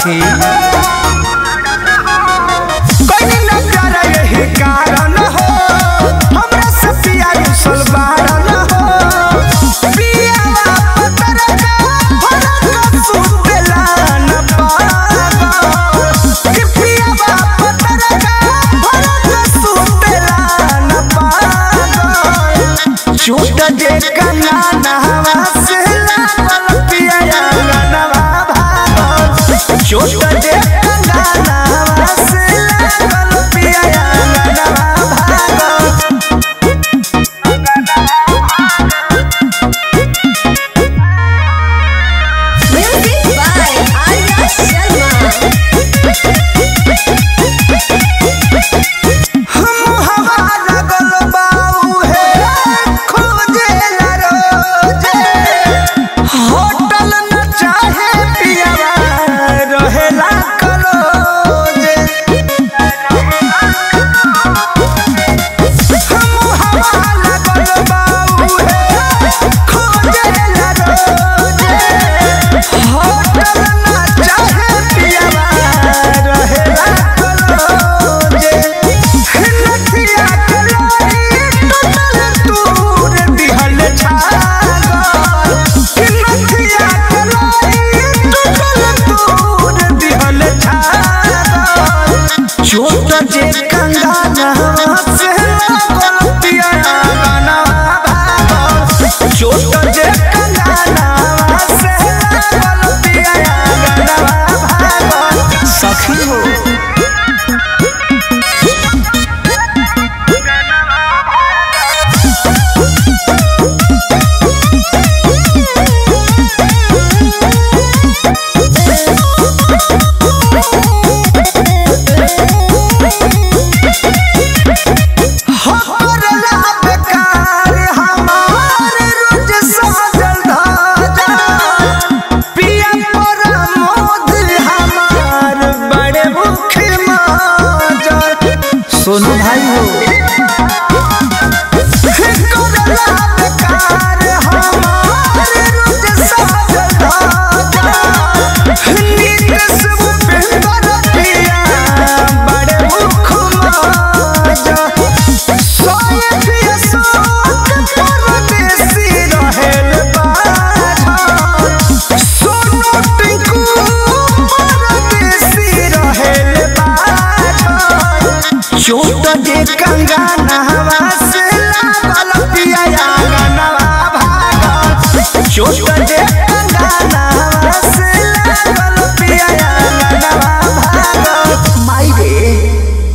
सखी कोई न प्यारा यही कारण हो हमरा से पिया रुसल बारन हो पिया पतर का भरत सुतेला न पागल पिया पतर का भरत सुतेला न पागल चोट जे कंगना हवा से लागल पिया गनवा भागल चोट जे कंगना हवा से लागल पिया गनवा भागल Music by Arya Sharma. हम हवा लगल बाऊ है खोजे ला रोजे होटल न चाहे पियावा रहेला कलोजे हम हवा लगल बाऊ है खोजे ला रोजे होटल न चाहे पियावा रहेला कलोजे नथिया कलाई टूटल तूर दिहल छागल नथिया कलाई टूटल तूर दिहल छागल चोट जे कंगना से लागल पिया गनवा भागल चोट जे कंगना से लागल पिया गनवा भागल सखी हो हमरा बेकार हमार रोज साजल धाजा पिया पर मोद हमार बड़े मुख माजर सोनू भाई हो हमरा बेकार हमार रोज साजल धाजा नीक सब पेंदर पिया बड़े मुख माजर चोट जे कंगना हवा से लागल पिया गनवा भागल चोट जे